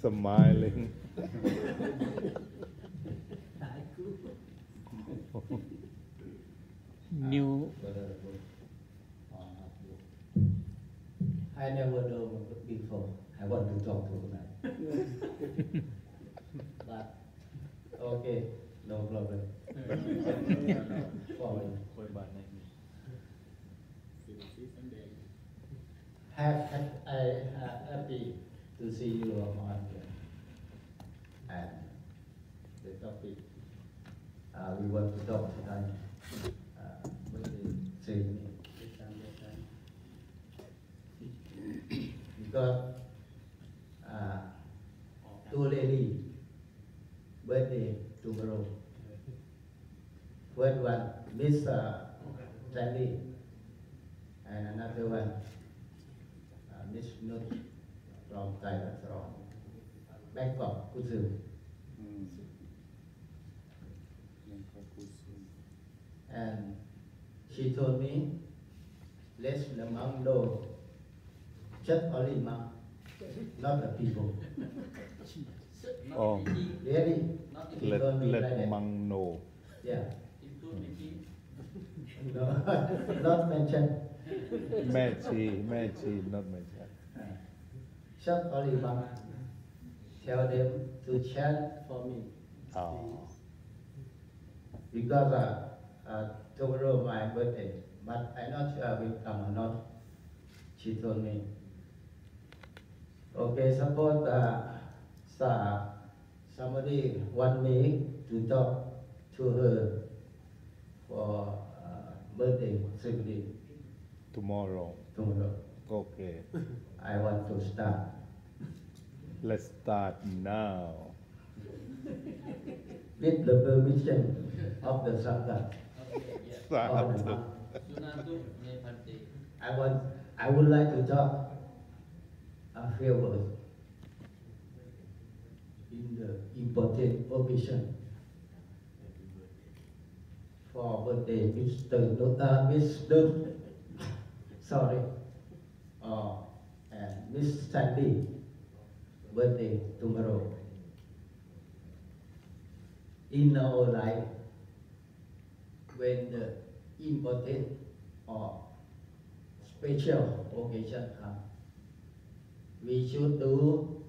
smiling. New. I never know before. I want to talk to tonight. But okay, no problem. Following. I happy to see you on here. And the topic we want to talk tonight. With the same because two lady birthday tomorrow. First one, Miss Sandy, and another one, Miss Nut from Thailand, from Bangkok, Kusu. And she told me, let's the monk know, just only monk, not the people. Oh, Really? She told me like let that. Mang know. Yeah. No, not mentioned. Magic, not magic. Just only monk. Tell them to chant for me. Oh, Because tomorrow my birthday, but I'm not sure I will come or not. She told me. Okay, suppose somebody want me to talk to her for birthday ceremony tomorrow. tomorrow. Okay, I want to start. let's start now. With the permission of the Sangha. Of the monk. I would like to talk a few words in the important occasion for birthday Mr. Nota, Mr. Sorry, and Miss Sandy birthday tomorrow. In our life, when the important or special occasion comes, we should do